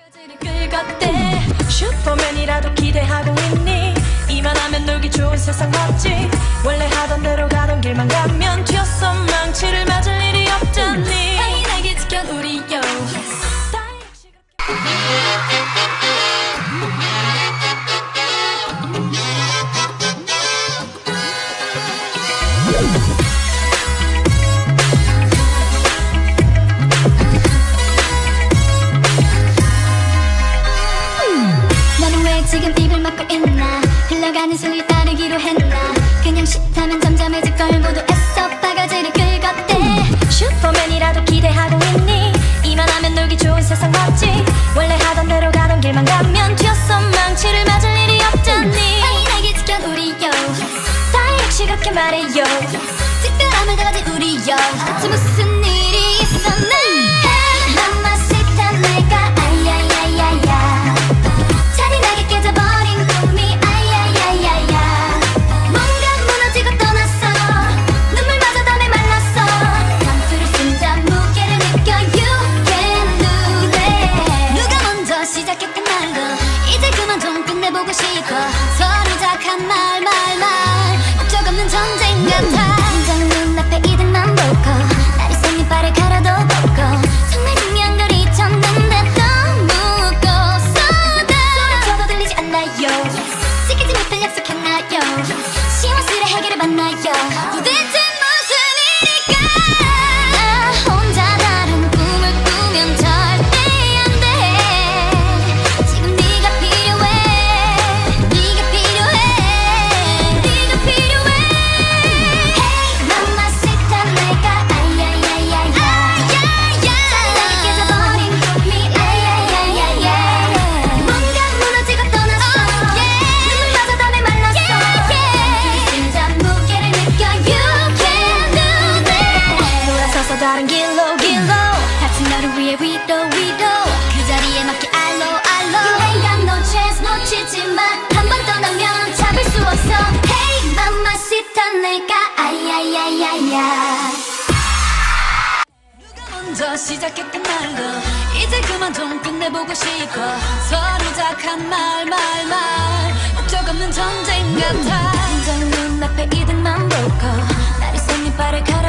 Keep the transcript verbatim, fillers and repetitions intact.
슈퍼맨이라도 기대하고 있니? 이만하면 놀기 좋은 세상 맞지? 원래 하던 대로 가던 길만 가면 튀었어 망치를 맞을 일이 없잖니. 하이나게 지켜 우리 요 지금 입을 막고 있나? 흘러가는 소리 따르기로 했나? 그냥 싫다면 잠잠해질 걸 모두 애써 바가지를 긁었대. 슈퍼맨이라도 기대하고 있니? 이만하면 놀기 좋은 세상 맞지? 원래 하던 대로 가던 길만 가면 튀었어 망치를 맞을 일이 없잖니. 하이나게 지켜 우리 요 다 역시 그렇게 말해요. 특별함을 다 가진 우리 요 대체 무슨 일이 있었나? 맘마시타 내가 아야야야야 잔인하게 깨져버린 꿈이 아야야야야 뭔가 무너지고 떠났어 눈물마저 다 메말랐어 감투를 쓴자 무게를 느껴 You can do that 누가 먼저 시작했던 말로 이제 그만 좀 끝내보고 싶어 서로 작한 말 말 말 목적 없는 전쟁 같아 당장 눈앞에 이득만 보고 나를 생일발을 갈아도 보고 정말 중요한 걸 잊혔는데 너무 곱소다 저도 들리지 않나요? 지키지 못할 약속했나요? 시원스레 해결을 만나요 도대체 무슨 일일까 나 혼자 다른 꿈을 꾸면 절대 안돼 지금 네가 필요해 네가 필요해 네가 필요해 Hey 맘마시타 내가 아야야야야 잔인하게 깨져버린 꿈이 아야야야야 뭔가 무너지고 떠났어 눈물마저 다 메말랐어 진짜 무게를 느껴 You can do that 돌아서서 다른 길로 길로 같은 너를 위해 위로 위로 그 자리에 맞게 알로 알로 You ain't got no chance 놓치지만 한 번 떠나면 잡을 수 없어 Hey 맘마시타 내가 아야야야야 먼저 시작했던 말로 이제 그만 좀 끝내보고 싶어 서로 작한 말 말 말 목적 없는 전쟁 같아 당장 눈앞에 이득만 보고 나를 생일발을 가